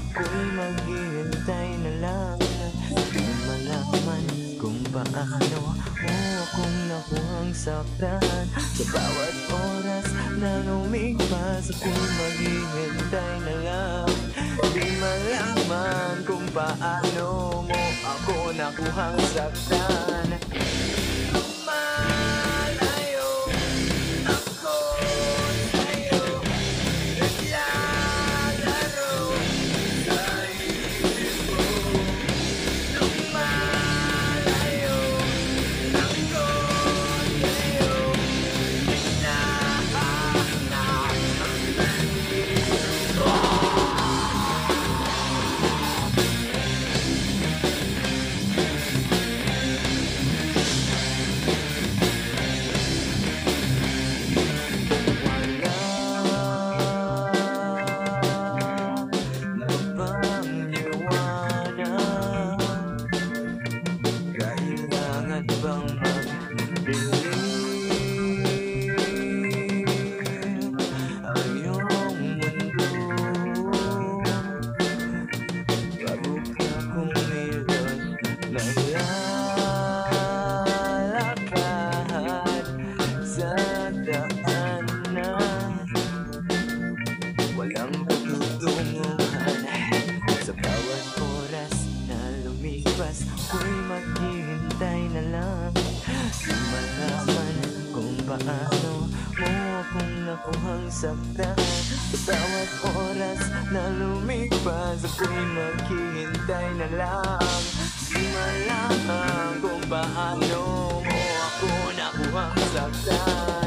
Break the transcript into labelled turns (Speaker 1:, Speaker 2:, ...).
Speaker 1: ako'y maghihintay na lang. Di malaman kung paano mo akong nakuhang saktan. Sa bawat oras na lumipas, ako'y maghihintay na lang. Di malaman kung paano mo ako nakuhang saktan. Malayo ako sa'yo, naglalaro sa isip ko. Lumalayo ako sa'yo, hinahanap ang langit ko. Kailangan bang magdilim ang iyong mundo bago ka kumilos? Naglalakad sa daanan, walang patutunguhan. Sa bawat oras na lumipas, ako'y maghihintay na lang. Di malaman kung paano mo akong nakuhang saktan. Sa bawat oras na lumipas, ako'y maghihintay na lang. Di malaman kung paano mo ako nakuhang saktan.